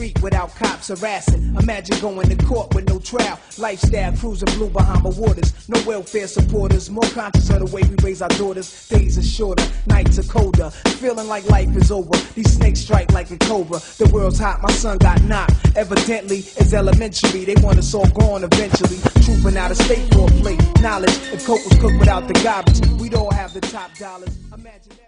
street without cops harassing. Imagine going to court with no trial. Lifestyle cruising blue Bahama waters. No welfare supporters. More conscious of the way we raise our daughters. Days are shorter, nights are colder. Feeling like life is over. These snakes strike like a cobra. The world's hot, my son got knocked. Evidently, it's elementary. They want us all gone eventually. Trooping out of state for a plate. Knowledge, if coke was cooked without the garbage, we'd all have the top dollars. Imagine that.